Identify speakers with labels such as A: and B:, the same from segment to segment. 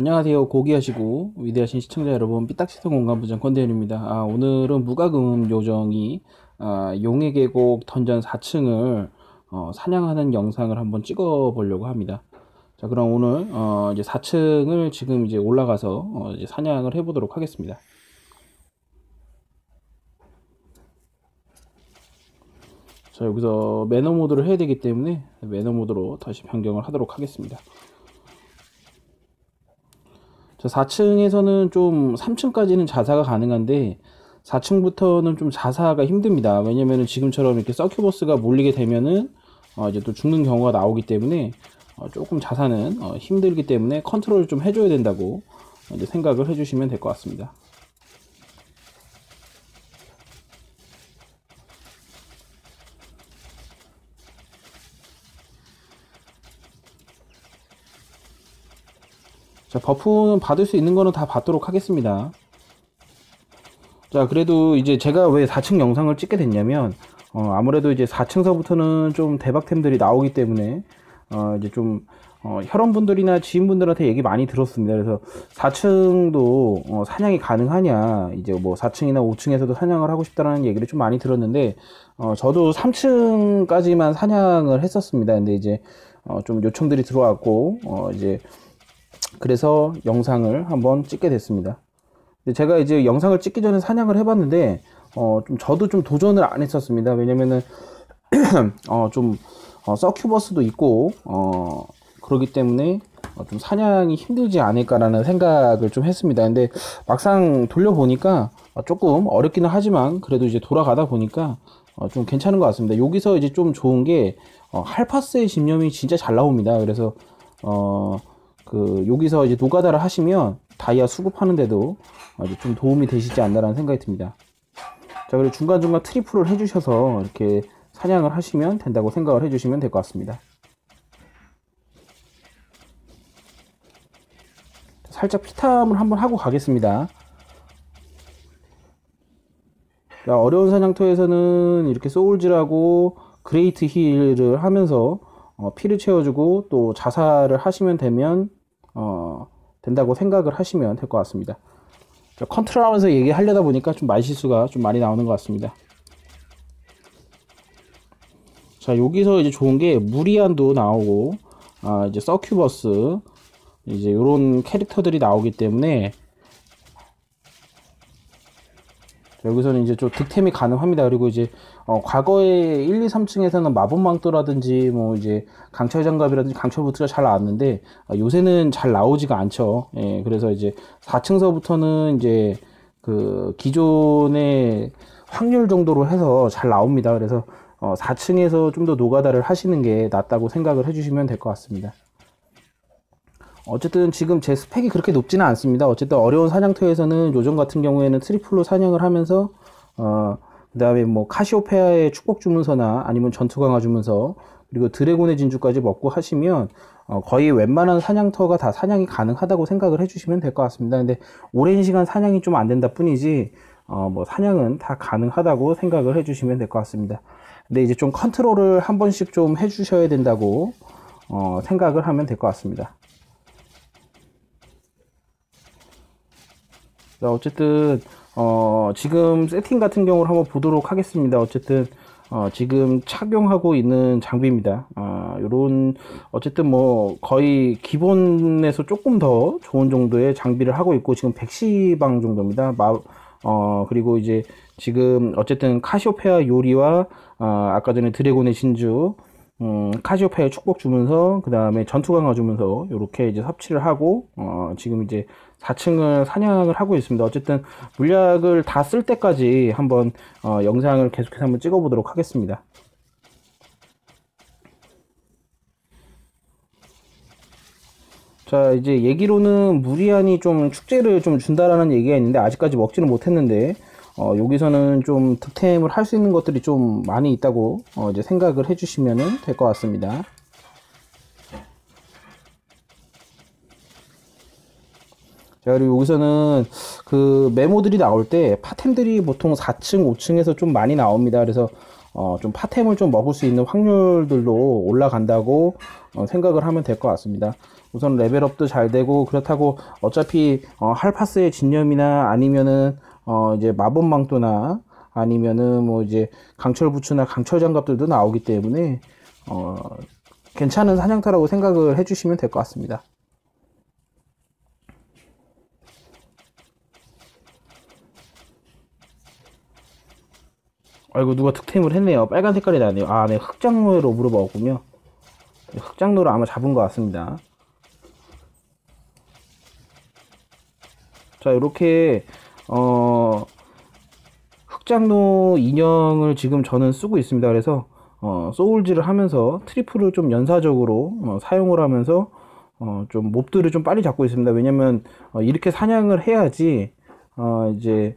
A: 안녕하세요. 고귀하시고 위대하신 시청자 여러분, 삐딱시청 공간부장 권대현입니다. 오늘은 무과금 요정이 용의 계곡 던전 4층을 사냥하는 영상을 한번 찍어 보려고 합니다. 자, 그럼 오늘 이제 4층을 지금 이제 올라가서 이제 사냥을 해 보도록 하겠습니다. 자, 여기서 매너 모드를 해야 되기 때문에 매너 모드로 다시 변경을 하도록 하겠습니다. 자, 4층에서는 좀 3층까지는 자사가 가능한데 4층부터는 좀 자사가 힘듭니다. 왜냐면은 지금처럼 이렇게 서큐버스가 몰리게 되면은 이제 또 죽는 경우가 나오기 때문에 조금 자사는 힘들기 때문에 컨트롤을 좀 해줘야 된다고 이제 생각을 해주시면 될 것 같습니다. 자, 버프는 받을 수 있는 거는 다 받도록 하겠습니다. 자, 그래도 이제 제가 왜 4층 영상을 찍게 됐냐면 아무래도 이제 4층서부터는 좀 대박템들이 나오기 때문에 이제 좀 혈원분들이나 지인분들한테 얘기 많이 들었습니다. 그래서 4층도 사냥이 가능하냐, 이제 뭐 4층이나 5층에서도 사냥을 하고 싶다라는 얘기를 좀 많이 들었는데 저도 3층까지만 사냥을 했었습니다. 근데 이제 좀 요청들이 들어왔고 이제 그래서 영상을 한번 찍게 됐습니다. 제가 이제 영상을 찍기 전에 사냥을 해봤는데 좀 저도 좀 도전을 안 했었습니다. 왜냐면은 좀 서큐버스도 있고 그러기 때문에 좀 사냥이 힘들지 않을까라는 생각을 좀 했습니다. 근데 막상 돌려보니까 조금 어렵기는 하지만 그래도 이제 돌아가다 보니까 좀 괜찮은 것 같습니다. 여기서 이제 좀 좋은 게 할파스의 집념이 진짜 잘 나옵니다. 그래서 여기서 이제 노가다를 하시면 다이아 수급하는데도 이제 좀 도움이 되시지 않나라는 생각이 듭니다. 자, 그리고 중간중간 트리플을 해주셔서 이렇게 사냥을 하시면 된다고 생각을 해주시면 될 것 같습니다. 살짝 피탐을 한번 하고 가겠습니다. 자, 어려운 사냥터에서는 이렇게 소울즈라고 그레이트 힐을 하면서 피를 채워주고 또 자살을 하시면 된다고 생각을 하시면 될 것 같습니다. 컨트롤 하면서 얘기하려다 보니까 좀 말실수가 좀 많이 나오는 것 같습니다. 자, 여기서 이제 좋은 게 무리안도 나오고 이제 서큐버스 이제 이런 캐릭터들이 나오기 때문에 여기서는 이제 좀 득템이 가능합니다. 그리고 이제 과거에 1, 2, 3층에서는 마법망토라든지 뭐 이제 강철 장갑이라든지 강철 부트가 잘 나왔는데 요새는 잘 나오지가 않죠. 예, 그래서 이제 4층서부터는 이제 그 기존의 확률 정도로 해서 잘 나옵니다. 그래서 4층에서 좀 더 노가다를 하시는 게 낫다고 생각을 해주시면 될 것 같습니다. 어쨌든 지금 제 스펙이 그렇게 높지는 않습니다. 어쨌든 어려운 사냥터에서는 요즘 같은 경우에는 트리플로 사냥을 하면서 그 다음에 뭐 카시오페아의 축복 주문서나 아니면 전투 강화 주문서 그리고 드래곤의 진주까지 먹고 하시면 거의 웬만한 사냥터가 다 사냥이 가능하다고 생각을 해주시면 될 것 같습니다. 근데 오랜 시간 사냥이 좀 안 된다 뿐이지 뭐 사냥은 다 가능하다고 생각을 해주시면 될 것 같습니다. 근데 이제 좀 컨트롤을 한 번씩 좀 해주셔야 된다고 생각을 하면 될 것 같습니다. 자, 어쨌든 지금 세팅 같은 경우를 한번 보도록 하겠습니다. 어쨌든 지금 착용하고 있는 장비입니다. 요런 어쨌든 뭐 거의 기본에서 조금 더 좋은 정도의 장비를 하고 있고 지금 110방 정도입니다. 그리고 이제 지금 어쨌든 카시오페아 요리와 아까 전에 드래곤의 진주 카시오페아 축복 주면서 그 다음에 전투 강화 주면서 이렇게 이제 섭취를 하고 지금 이제 4층을 사냥을 하고 있습니다. 어쨌든 물약을 다 쓸 때까지 한번 영상을 계속해서 한번 찍어 보도록 하겠습니다. 자, 이제 얘기로는 무리안이 좀 축제를 좀 준다라는 얘기가 있는데 아직까지 먹지는 못했는데 여기서는 좀 득템을 할 수 있는 것들이 좀 많이 있다고 이제 생각을 해주시면 될 것 같습니다. 자, 그리고 여기서는 그 메모들이 나올 때 파템들이 보통 4층, 5층에서 좀 많이 나옵니다. 그래서 좀 파템을 좀 먹을 수 있는 확률들도 올라간다고 생각을 하면 될 것 같습니다. 우선 레벨업도 잘 되고, 그렇다고 어차피 할파스의 진념이나 아니면은 이제 마법망토나 아니면은 뭐 이제 강철 부츠나 강철 장갑들도 나오기 때문에 괜찮은 사냥터라고 생각을 해주시면 될 것 같습니다. 아이고, 누가 득템을 했네요. 빨간 색깔이 나네요. 아, 네, 흑장로로 물어봤군요. 흑장로로 아마 잡은 것 같습니다. 자, 이렇게 흑장로 인형을 지금 저는 쓰고 있습니다. 그래서 소울즈를 하면서 트리플을 좀 연사적으로 사용을 하면서 좀 몹들을 좀 빨리 잡고 있습니다. 왜냐면 이렇게 사냥을 해야지 이제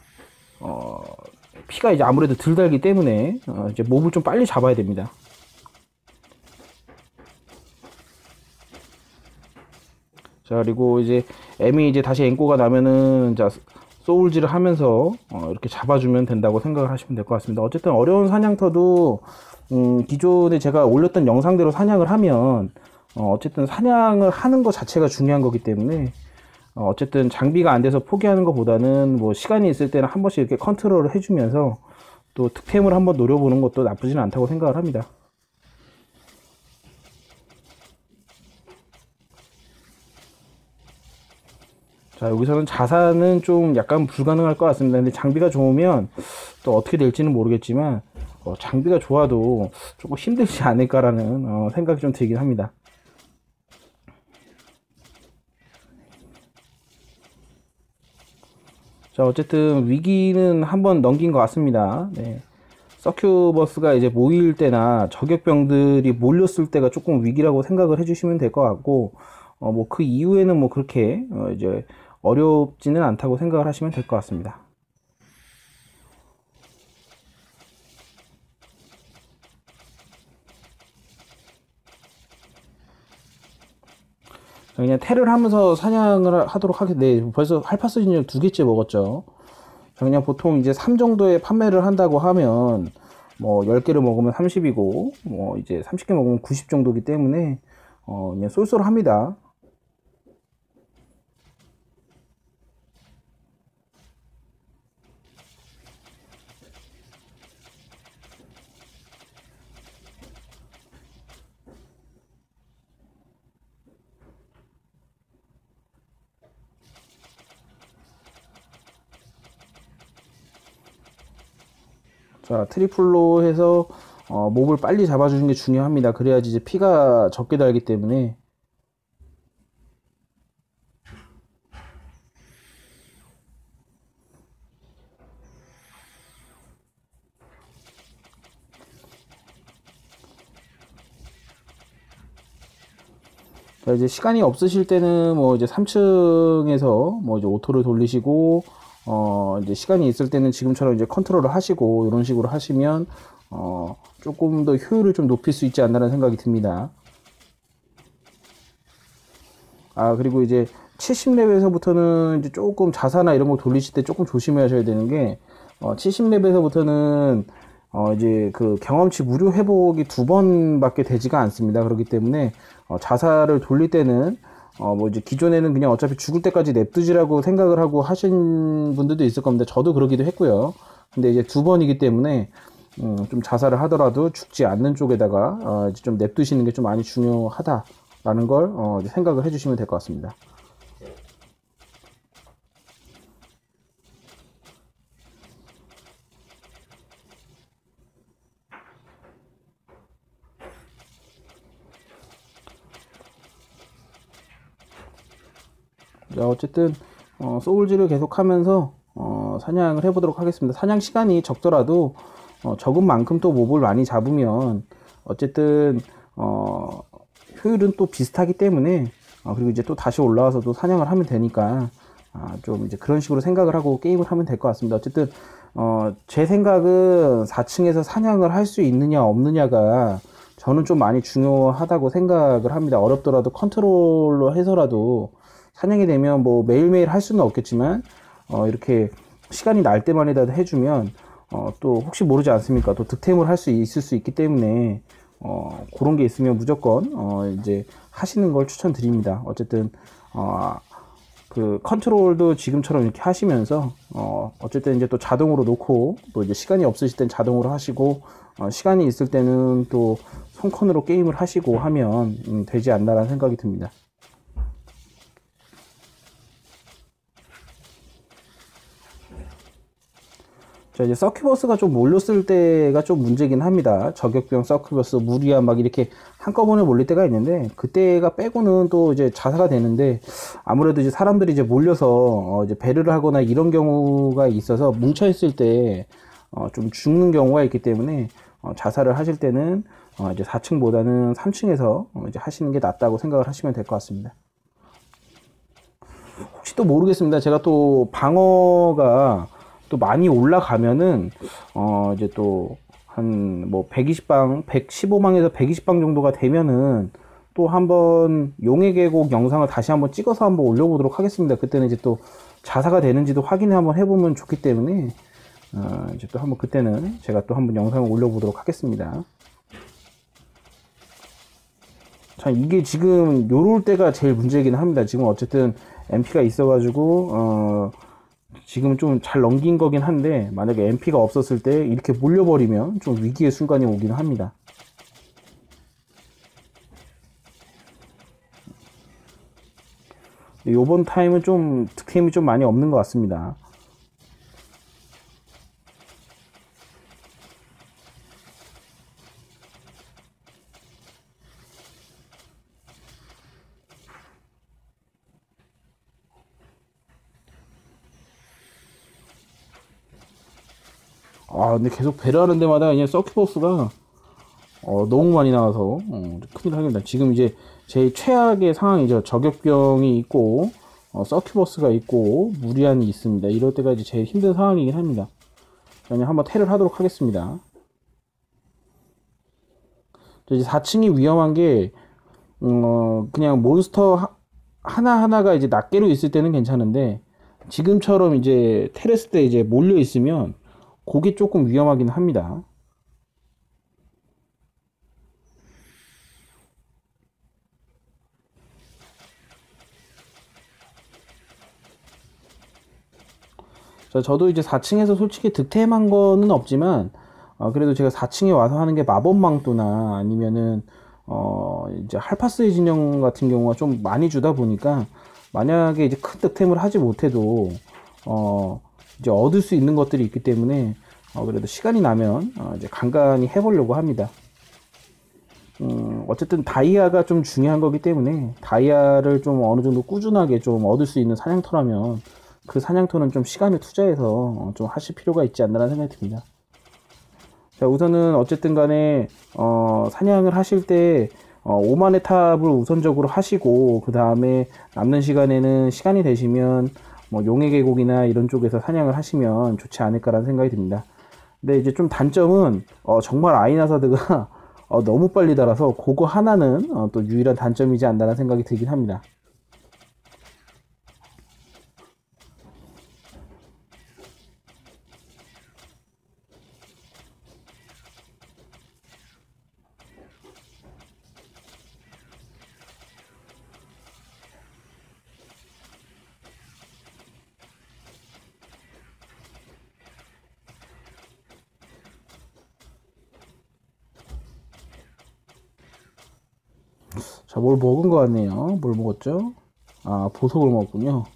A: 피가 이제 아무래도 덜 달기 때문에 이제 몹을 좀 빨리 잡아야 됩니다. 자, 그리고 이제 M이 이제 다시 앵꼬가 나면은 자 소울즈를 하면서 이렇게 잡아주면 된다고 생각을 하시면 될 것 같습니다. 어쨌든 어려운 사냥터도 기존에 제가 올렸던 영상대로 사냥을 하면 어쨌든 사냥을 하는 것 자체가 중요한 거기 때문에 어쨌든 장비가 안 돼서 포기하는 것보다는 뭐 시간이 있을 때는 한 번씩 이렇게 컨트롤을 해주면서 또 득템을 한번 노려보는 것도 나쁘지는 않다고 생각을 합니다. 자, 여기서는 자산은 좀 약간 불가능할 것 같습니다. 근데 장비가 좋으면 또 어떻게 될지는 모르겠지만 장비가 좋아도 조금 힘들지 않을까라는 생각이 좀 들긴 합니다. 자, 어쨌든 위기는 한번 넘긴 것 같습니다. 네. 서큐버스가 이제 모일 때나 저격병들이 몰렸을 때가 조금 위기라고 생각을 해주시면 될 것 같고, 뭐 그 이후에는 뭐 그렇게 이제 어렵지는 않다고 생각을 하시면 될 것 같습니다. 그냥 테를 하면서 사냥을 하도록 하겠네. 벌써 할파스 인형 2개째 먹었죠. 그냥 보통 이제 3 정도의 판매를 한다고 하면 뭐 10개를 먹으면 30이고 뭐 이제 30개 먹으면 90 정도기 때문에 그냥 쏠쏠합니다. 자, 트리플로 해서 몹을 빨리 잡아주는 게 중요합니다. 그래야지 이제 피가 적게 달기 때문에. 자, 이제 시간이 없으실 때는 뭐 이제 3층에서 뭐 이제 오토를 돌리시고 이제 시간이 있을 때는 지금처럼 이제 컨트롤을 하시고 이런 식으로 하시면 조금 더 효율을 좀 높일 수 있지 않나라는 생각이 듭니다. 아, 그리고 이제 70렙에서부터는 이제 조금 자사나 이런 거 돌리실 때 조금 조심하셔야 되는 게 70렙에서부터는 이제 그 경험치 무료 회복이 2번밖에 되지가 않습니다. 그렇기 때문에 자사를 돌릴 때는 뭐 이제 기존에는 그냥 어차피 죽을 때까지 냅두지라고 생각을 하고 하신 분들도 있을 겁니다. 저도 그러기도 했고요. 근데 이제 2번이기 때문에 좀 자살을 하더라도 죽지 않는 쪽에다가 이제 좀 냅두시는 게 좀 많이 중요하다라는 걸 생각을 해주시면 될 것 같습니다. 자, 어쨌든 소울즈를 계속하면서 사냥을 해보도록 하겠습니다. 사냥 시간이 적더라도 적은 만큼 또 몹을 많이 잡으면 어쨌든 효율은 또 비슷하기 때문에 그리고 이제 또 다시 올라와서 또 사냥을 하면 되니까 좀 이제 그런 식으로 생각을 하고 게임을 하면 될 것 같습니다. 어쨌든 제 생각은 4층에서 사냥을 할 수 있느냐 없느냐가 저는 좀 많이 중요하다고 생각을 합니다. 어렵더라도 컨트롤러 해서라도 사냥이 되면 뭐 매일매일 할 수는 없겠지만 이렇게 시간이 날 때만이라도 해주면 또 혹시 모르지 않습니까? 또 득템을 할 수 있을 수 있기 때문에 그런 게 있으면 무조건 이제 하시는 걸 추천드립니다. 어쨌든 그 컨트롤도 지금처럼 이렇게 하시면서 어쨌든 이제 또 자동으로 놓고 또 이제 시간이 없으실 땐 자동으로 하시고 시간이 있을 때는 또 손컨으로 게임을 하시고 하면 되지 않나라는 생각이 듭니다. 자, 이제 서큐버스가 좀 몰렸을 때가 좀 문제긴 합니다. 저격병, 서큐버스, 무리한 막 이렇게 한꺼번에 몰릴 때가 있는데, 그때가 빼고는 또 이제 자사가 되는데, 아무래도 이제 사람들이 이제 몰려서, 이제 배를 하거나 이런 경우가 있어서 뭉쳐있을 때, 좀 죽는 경우가 있기 때문에, 자사를 하실 때는, 이제 4층보다는 3층에서 이제 하시는 게 낫다고 생각을 하시면 될 것 같습니다. 혹시 또 모르겠습니다. 제가 또 방어가 또 많이 올라가면은 이제 또 한 뭐 120방, 115방에서 120방 정도가 되면은 또 한번 용의 계곡 영상을 다시 한번 찍어서 한번 올려보도록 하겠습니다. 그때는 이제 또 자사가 되는지도 확인을 한번 해보면 좋기 때문에 이제 또 한번 그때는 제가 또 한번 영상을 올려보도록 하겠습니다. 자, 이게 지금 요럴 때가 제일 문제이긴 합니다. 지금 어쨌든 MP가 있어가지고 지금은 좀 잘 넘긴 거긴 한데, 만약에 MP가 없었을 때 이렇게 몰려버리면 좀 위기의 순간이 오긴 합니다. 요번 타임은 좀 득템이 좀 많이 없는 것 같습니다. 근데 계속 배를 하는 데마다 그냥 서큐버스가 너무 많이 나와서 큰일 하겠다. 지금 이제 제일 최악의 상황이죠. 저격병이 있고 서큐버스가 있고 무리한이 있습니다. 이럴 때가 이제 제일 힘든 상황이긴 합니다. 그냥 한번 테를 하도록 하겠습니다. 이제 4층이 위험한 게 그냥 몬스터 하나하나가 이제 낱개로 있을 때는 괜찮은데, 지금처럼 이제 테레스 때 이제 몰려 있으면 그게 조금 위험하긴 합니다. 자, 저도 이제 4층에서 솔직히 득템한 거는 없지만, 그래도 제가 4층에 와서 하는 게 마법망토나 아니면은, 이제 할파스의 진영 같은 경우가 좀 많이 주다 보니까, 만약에 이제 큰 득템을 하지 못해도, 이제 얻을 수 있는 것들이 있기 때문에, 그래도 시간이 나면, 이제 간간히 해보려고 합니다. 어쨌든 다이아가 좀 중요한 거기 때문에, 다이아를 좀 어느 정도 꾸준하게 좀 얻을 수 있는 사냥터라면, 그 사냥터는 좀 시간을 투자해서 좀 하실 필요가 있지 않나라는 생각이 듭니다. 자, 우선은 어쨌든 간에 사냥을 하실 때 5만의 탑을 우선적으로 하시고, 그 다음에 남는 시간에는 시간이 되시면 뭐 용의 계곡이나 이런 쪽에서 사냥을 하시면 좋지 않을까라는 생각이 듭니다. 근데 이제 좀 단점은 정말 아이나사드가 너무 빨리 달아서 그거 하나는 또 유일한 단점이지 않나라는 생각이 들긴 합니다. 자, 뭘 먹은 것 같네요. 뭘 먹었죠? 보석을 먹었군요.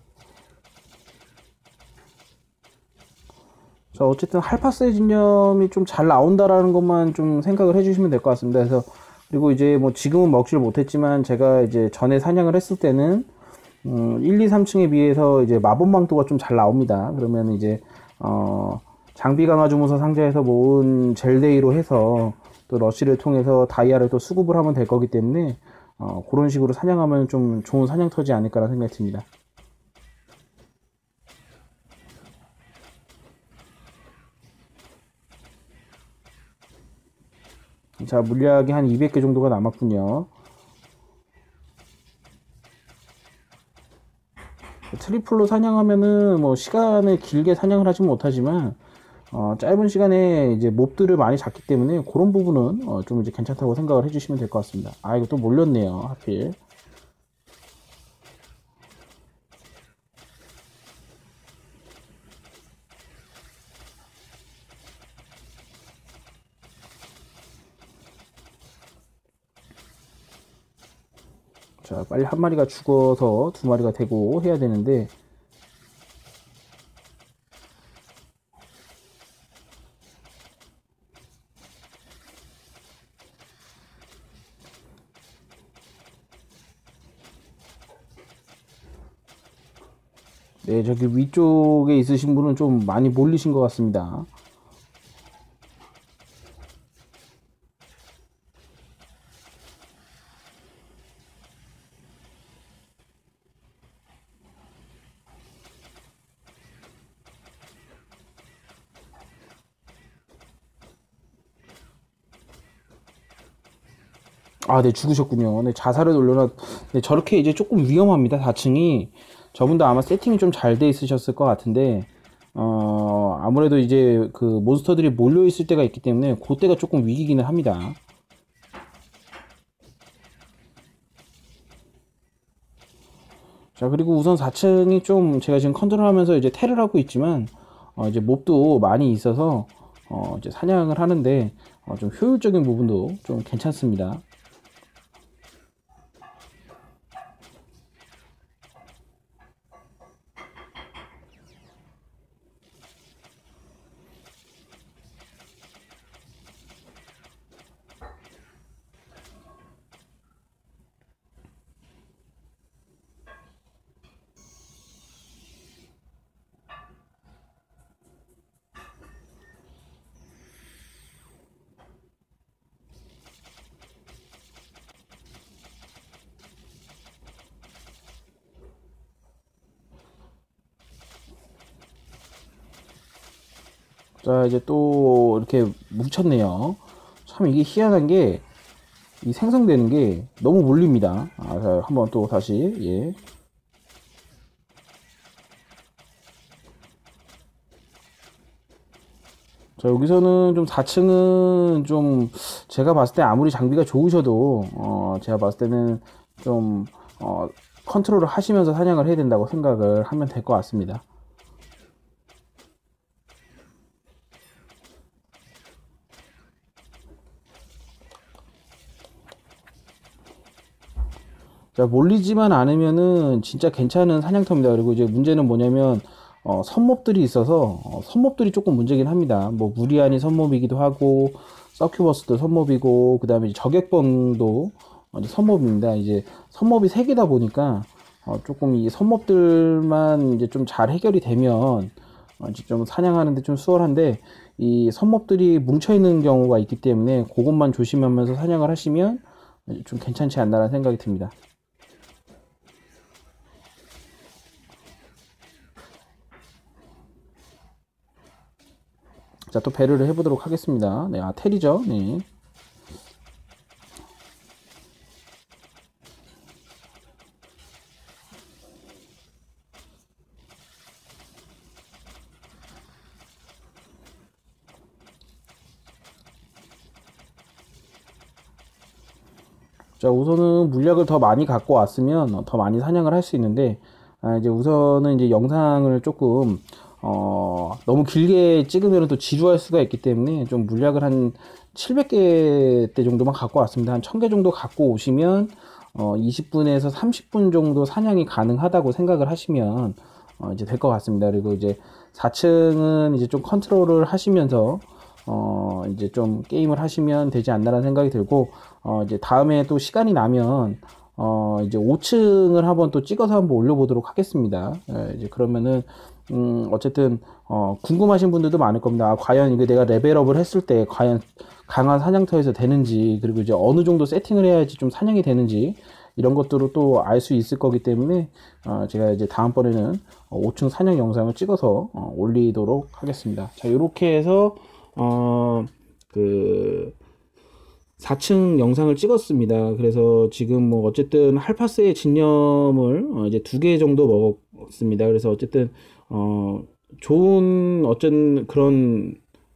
A: 자, 어쨌든 할파스의 진념이 좀 잘 나온다라는 것만 좀 생각을 해주시면 될 것 같습니다. 그래서, 그리고 이제 뭐 지금은 먹지를 못했지만, 제가 이제 전에 사냥을 했을 때는 1, 2, 3층에 비해서 이제 마법망토가 좀 잘 나옵니다. 그러면 이제 장비 강화 주문서 상자에서 모은 젤데이로 해서 또 러쉬를 통해서 다이아를 또 수급을 하면 될 거기 때문에 그런 식으로 사냥하면 좀 좋은 사냥터지 않을까라는 생각이 듭니다. 자, 물약이 한 200개 정도가 남았군요. 트리플로 사냥하면은 뭐 시간을 길게 사냥을 하지 못하지만 짧은 시간에 이제 몹들을 많이 잡기 때문에 그런 부분은 좀 이제 괜찮다고 생각을 해주시면 될 것 같습니다. 아, 이거 또 몰렸네요, 하필. 자, 빨리 한 마리가 죽어서 두 마리가 되고 해야 되는데, 네, 저기 위쪽에 있으신 분은 좀 많이 몰리신 것 같습니다. 아, 네, 죽으셨군요. 네, 자살을 올려놔. 네, 저렇게 이제 조금 위험합니다, 4층이. 저분도 아마 세팅이 좀 잘 돼 있으셨을 것 같은데, 아무래도 이제 그 몬스터들이 몰려 있을 때가 있기 때문에, 그때가 조금 위기기는 합니다. 자, 그리고 우선 4층이 좀 제가 지금 컨트롤하면서 이제 테를 하고 있지만, 이제 몹도 많이 있어서, 이제 사냥을 하는데, 좀 효율적인 부분도 좀 괜찮습니다. 자, 이제 또 이렇게 뭉쳤네요. 참 이게 희한한 게, 이 생성되는 게 너무 몰립니다. 아, 자, 한번 또 다시, 예. 자, 여기서는 좀 4층은 좀 제가 봤을 때 아무리 장비가 좋으셔도, 제가 봤을 때는 좀, 컨트롤을 하시면서 사냥을 해야 된다고 생각을 하면 될 것 같습니다. 자, 몰리지만 않으면은 진짜 괜찮은 사냥터입니다. 그리고 이제 문제는 뭐냐면, 선몹들이 있어서, 선몹들이 조금 문제긴 합니다. 뭐, 무리안이 선몹이기도 하고, 서큐버스도 선몹이고, 그 다음에 저격봉도 이제 선몹입니다. 이제 선몹이 3개다 보니까, 조금 이 선몹들만 이제 좀 잘 해결이 되면, 이제 좀 사냥하는데 좀 수월한데, 이 선몹들이 뭉쳐있는 경우가 있기 때문에, 그것만 조심하면서 사냥을 하시면, 좀 괜찮지 않나라는 생각이 듭니다. 자, 또 배를 해보도록 하겠습니다. 네, 아, 텔이죠. 네. 자, 우선은 물약을 더 많이 갖고 왔으면 더 많이 사냥을 할 수 있는데, 이제 우선은 이제 영상을 조금, 너무 길게 찍으면 또 지루할 수가 있기 때문에 좀 물약을 한 700개 대 정도만 갖고 왔습니다. 한 1000개 정도 갖고 오시면, 20분에서 30분 정도 사냥이 가능하다고 생각을 하시면, 이제 될 것 같습니다. 그리고 이제 4층은 이제 좀 컨트롤을 하시면서, 이제 좀 게임을 하시면 되지 않나라는 생각이 들고, 이제 다음에 또 시간이 나면, 이제 5층을 한번 또 찍어서 한번 올려보도록 하겠습니다. 예, 이제 그러면은, 어쨌든, 궁금하신 분들도 많을 겁니다. 아, 과연 이게 내가 레벨업을 했을 때, 과연 강한 사냥터에서 되는지, 그리고 이제 어느 정도 세팅을 해야지 좀 사냥이 되는지, 이런 것들을 또 알 수 있을 거기 때문에, 제가 이제 다음번에는 5층 사냥 영상을 찍어서 올리도록 하겠습니다. 자, 이렇게 해서, 그, 4층 영상을 찍었습니다. 그래서 지금 뭐 어쨌든 할파스의 진념을 이제 2개 정도 먹었습니다. 그래서 어쨌든 좋은 어쩐 그런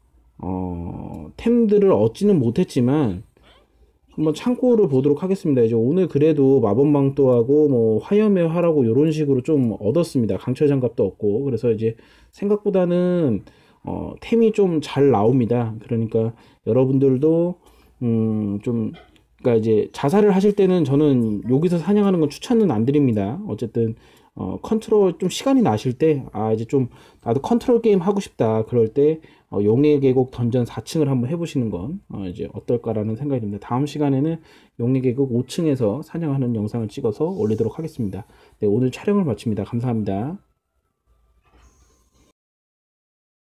A: 템들을 얻지는 못했지만 한번 참고를 보도록 하겠습니다. 이제 오늘 그래도 마법망토하고 뭐 화염의 화라고 이런 식으로 좀 얻었습니다. 강철 장갑도 얻고. 그래서 이제 생각보다는 템이 좀 잘 나옵니다. 그러니까 여러분들도 좀 그러니까 이제 자살을 하실 때는 저는 여기서 사냥하는 건 추천은 안 드립니다. 어쨌든 컨트롤 좀 시간이 나실 때 이제 좀 나도 컨트롤 게임 하고 싶다 그럴 때 용의 계곡 던전 4층을 한번 해보시는 건 이제 어떨까라는 생각이 듭니다. 다음 시간에는 용의 계곡 5층에서 사냥하는 영상을 찍어서 올리도록 하겠습니다. 네, 오늘 촬영을 마칩니다. 감사합니다.